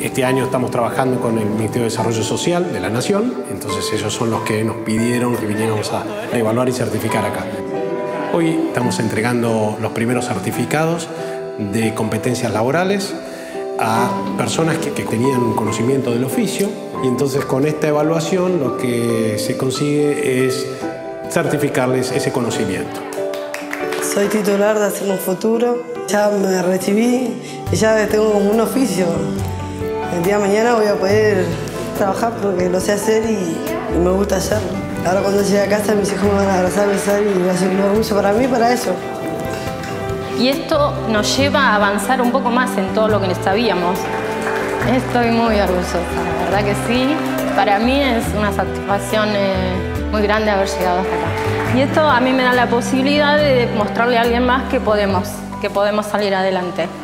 Este año estamos trabajando con el Ministerio de Desarrollo Social de la Nación, entonces ellos son los que nos pidieron que viniéramos a evaluar y certificar acá. Hoy estamos entregando los primeros certificados de competencias laborales a personas que tenían conocimiento del oficio, y entonces con esta evaluación lo que se consigue es certificarles ese conocimiento. Soy titular de Hacemos Futuro, ya me recibí y ya tengo un oficio. El día de mañana voy a poder trabajar porque lo sé hacer y me gusta hacerlo. Ahora cuando llegue a casa mis hijos me van a abrazar, besar y va a ser un orgullo para mí, para eso. Y esto nos lleva a avanzar un poco más en todo lo que sabíamos. Estoy muy orgullosa, la verdad que sí. Para mí es una satisfacción muy grande haber llegado hasta acá. Y esto a mí me da la posibilidad de mostrarle a alguien más que podemos salir adelante.